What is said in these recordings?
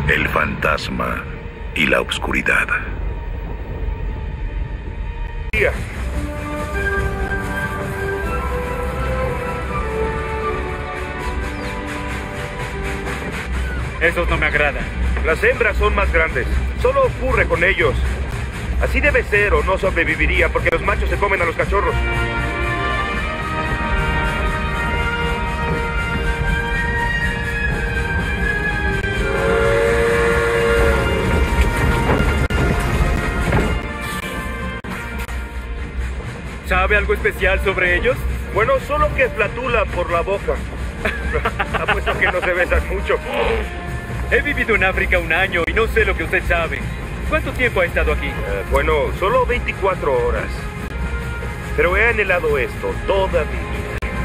El fantasma y la oscuridad. Esos no me agradan. Las hembras son más grandes. Solo ocurre con ellos. Así debe ser o no sobreviviría porque los machos se comen a los cachorros. ¿Sabe algo especial sobre ellos? Bueno, solo que flatulan por la boca. Apuesto que no se besan mucho. He vivido en África 1 año y no sé lo que usted sabe. ¿Cuánto tiempo ha estado aquí? Bueno, solo 24 horas. Pero he anhelado esto toda mi vida.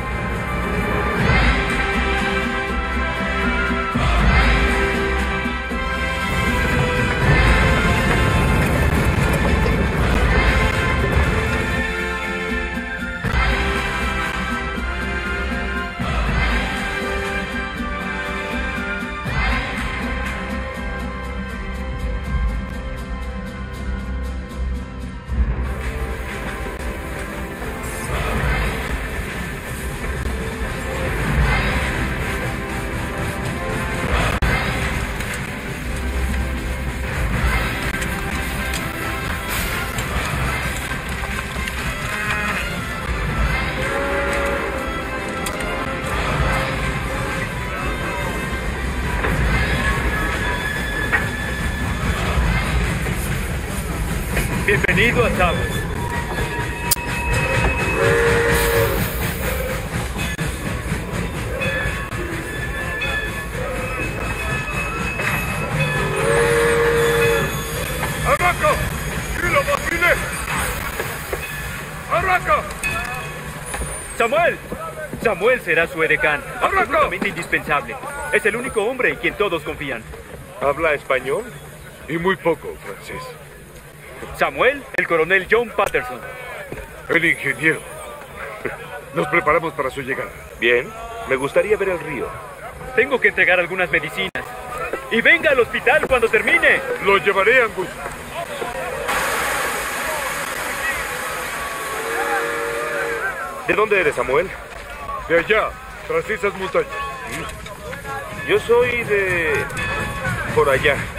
Bienvenido a Cabo. ¡Arranca! ¡Y lo maquiné! ¡Arranca! ¡Samuel! Samuel será su edecán. ¡Arranca! Absolutamente indispensable. Es el único hombre en quien todos confían. ¿Habla español? Y muy poco francés. Samuel, el coronel John Patterson. El ingeniero. Nos preparamos para su llegada. Bien, me gustaría ver el río. Tengo que entregar algunas medicinas. Y venga al hospital cuando termine. Lo llevaré, Angus. ¿De dónde eres, Samuel? De allá, tras esas montañas. Yo soy de... por allá.